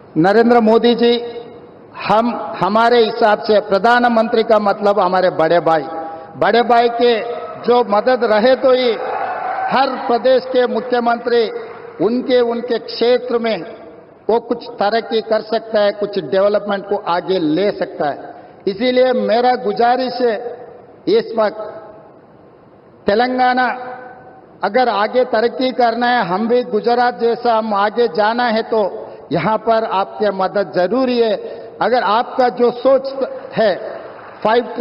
नरेंद्र मोदी जी हमारे हिसाब से प्रधानमंत्री का मतलब हमारे बड़े भाई के जो मदद रहे तो ही हर प्रदेश के मुख्यमंत्री उनके क्षेत्र में वो कुछ तरक्की कर सकता है, कुछ डेवलपमेंट को आगे ले सकता है। इसीलिए मेरा गुजारिश है इस वक्त तेलंगाना अगर आगे तरक्की करना है, हम भी गुजरात जैसा हम आगे जाना है तो यहां पर आपके मदद जरूरी है। अगर आपका जो सोच है 5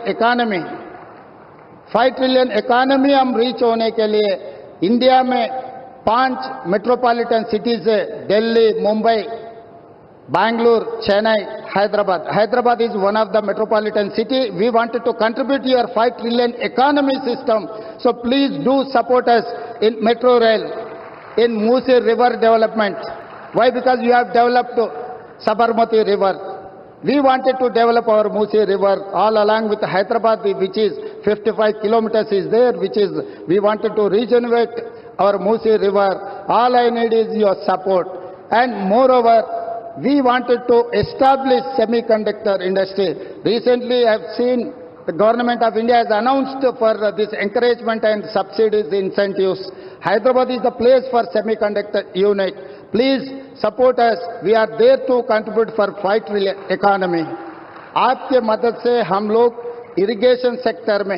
ट्रिलियन इकोनॉमी हम रीच होने के लिए इंडिया में 5 मेट्रोपॉलिटन सिटीज है, Delhi, Mumbai, Bangalore, Chennai, Hyderabad. Hyderabad is one of the metropolitan city. We wanted to contribute to your 5 trillion economy system. So please do support us in metro rail, in Musi River development. Why? Because you have developed Sabarmati River. We wanted to develop our Musi River all along with Hyderabad, which is 55 kilometers is there, which is, we wanted to regenerate our Musi River. All I need is your support. And moreover, we wanted to establish semiconductor industry. Recently, I have seen the government of India has announced for this encouragement and subsidies, incentives. Hyderabad is the place for semiconductor unit. Please support us. We are there to contribute for 5 trillion economy. आपके मदद से हम लोग irrigation sector में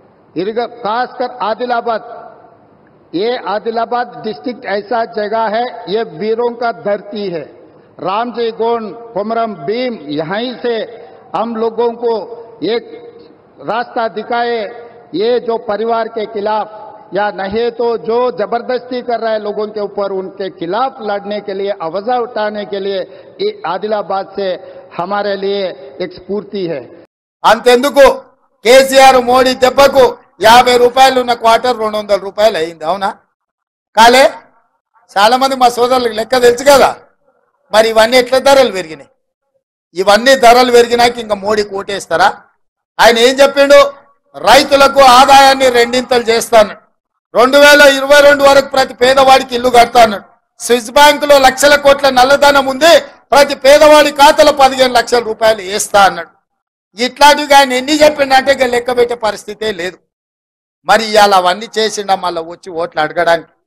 खासकर आदिलाबाद, ये Adilabad district ऐसा जगह है, ये वीरों का धरती है। रामजी गोंड, कोमरम भीम, यहीं से हम लोगों को एक रास्ता दिखाए। ये जो परिवार के खिलाफ या नहीं तो जो जबरदस्ती कर रहा है लोगों के ऊपर, उनके खिलाफ लड़ने के लिए, आवाज उठाने के लिए आदिलाबाद से हमारे लिए एक स्फूर्ति है। అంతెందుకు కేసీఆర్ మోడీ దెబ్బకు 50 రూపాయలు ఉన్న క్వార్టర్ 200 రూపాయలు అయింది, అవునా కాలే? చాలా మంది మా సోదరులకు లెక్క తెలుసు కదా। మరి ఇవన్నీ ఎట్లా ధరలు పెరిగినాయి? ఇవన్నీ ధరలు పెరిగినాక ఇంకా మోడీ కోటేస్తారా? ఆయన ఏం చెప్పిండు? రైతులకు ఆదాయాన్ని రెండింతలు చేస్తాను, 2022 వరకు ప్రతి పేదవాడికి ఇల్లు కడతాను, స్విస్ బ్యాంకులో లక్షల కోట్ల నల్లధనం ఉంది, ప్రతి పేదవాడి ఖాతాలో 15 లక్షల రూపాయలు వేస్తా అన్నాడు। ఇట్లాంటివి ఆయన ఎన్ని చెప్పిండంటే ఇక లెక్క పెట్టే పరిస్థితే లేదు। మరి ఇవాళ అవన్నీ చేసిండా మళ్ళీ వచ్చి ఓట్లు అడగడానికి?